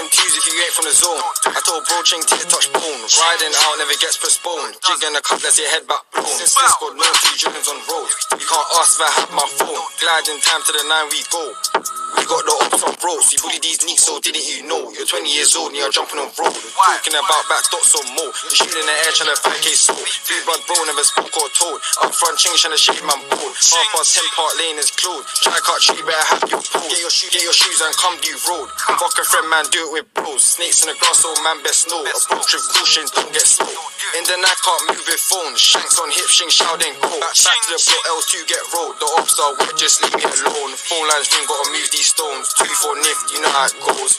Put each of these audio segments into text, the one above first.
them twos if you ain't from the zone. I told bro ching till it touch bone. Riding out never gets postponed. Jig in the cup, let's your head back blown. Since squad, no 2 Germans on road. You can't ask if I have my phone. Glide in time to the 9 we go. We got the ops on bros. You bully these neeks, so didn't you know? You're 20 years old and you're jumping on road. Talking about backs, dots or more. You shoot in the air, trying to 5k soul. Free blood bro, never spoke or told. Up front ching, trying to shake man board. Half past 10 part lane is closed. Try cut tree, better have your pole. Get your shoes and come do road. Fuck a friend, man, do it with bros. Snakes in the grass, old man, best know. Approach with caution, don't get slow. In the night, can't move with phones. Shanks on hip, shing, shouting go. Back to the block, L2 get rolled. The ops are wet, just leave me alone. Phone lines ring, gotta move these stones. 2 for nift, you know how it goes.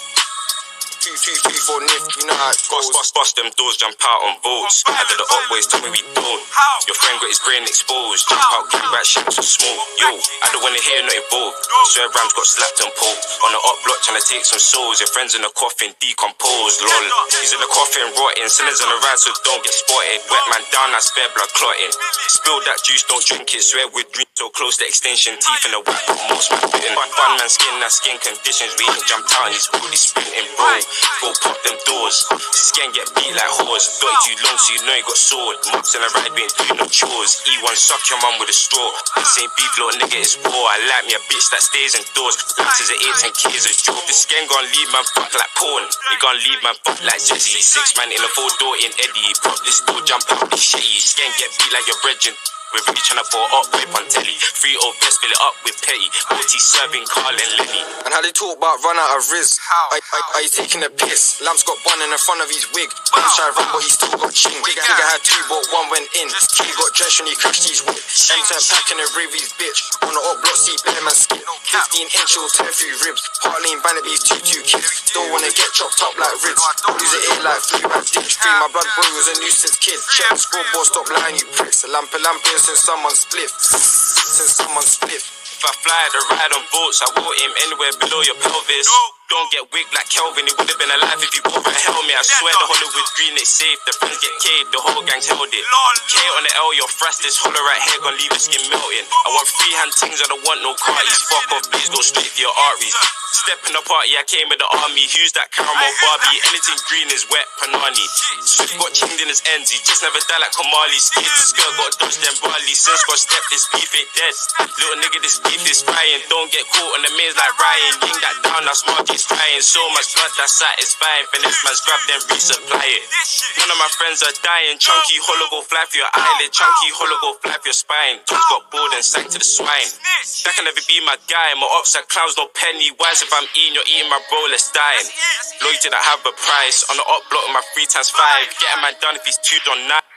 2 for nift, you know how it goes. Bust them doors, jump out on boats. Out of the up boys, tell me we don't. Your friend got his brain exposed. Jump out, gang back, shit to smoke. Yo, I don't wanna hear not involved. Swear Rams got slapped and poked. On the up block, trying to take some souls. Your friends in the coffin, decomposed. Lol. He's in the coffin, rotting. Sinners on the ride, so don't get spotted. Wet man down, I spare blood clotting. Spill that juice, don't drink it. Swear Woodgreen so close to extinction. Teeth in the whack, most man bitten. Fun man skin, that skin conditions. We ain't jumped out, he's really sprinting, bro. Go pop them doors. Skin get beat like whores. Got you long so you know you got sword. Mops in the ride, we ain't doing no chores. E1 suck your mum with a straw. This ain't beef, little nigga, it's war. I like me a bitch that stays indoors. Laps is an 8 and K is a joke. This skin gon' leave man fuck like porn. He gon' leave man fuck like Jesse. 6 man in a 4-door in Eddie. Pop this door, jump out, be shitty. Skin get beat like your brethren. We're really tryna pour up whip on telly. 3 old vest, fill it up with petty. OT serving Carl and Lenny. And how they talk about run out of Riz. Are you taking a piss? Lamp's got bun in the front of his wig. Lamp tried run, but he still got ching. Nigga had 2, but 1 went in. He got drenched when he crashed his whip. M10 packing a Ravy's bitch. On the up block, see bear man skip. 15-inch, he'll tear through ribs. Partly in Vanderbee's 2 kids. Don't wanna get chopped up like ribs. Lose it in like 3 bad ditch. Free my blood boy was a nuisance kid. Check scoreboard, stop lying, you pricks. A lampin' since someone split. If I fly the ride on boats, I won't aim anywhere below your pelvis. Don't get wigged like Kelvin, he would've been alive if he wore a helmet. I swear the Hollywood green is safe, the friends get K'd, the whole gang's held it. K on the L, your thrust this hollow right here gon' leave your skin melting. I want 3-hand things, I don't want no carties. Fuck off, please go straight for your arteries. Step in the party, I came with the army. Who's that caramel Barbie? Anything green is wet, panani. Swift got chinged in his ends, he just never died like Kamali. Skid skirt got dodged and barley. Since got step, this beef ain't dead. Little nigga, this beef is frying. Don't get caught on the maze like Ryan. Ying that down, that's market's trying. So much blood, that's satisfying. Finesse man's grab them, resupply it. None of my friends are dying. Chunky hollow go fly for your eyelid. Chunky hollow go fly for your spine. Tops got bored and sank to the swine. That can never be my guy. My ops are clowns, no penny wise. If I'm eating, you're eating my bro, let's dying. Lloyd didn't have a price. On the up block with my 3 times 5. Get a man done if he's 2 done 9.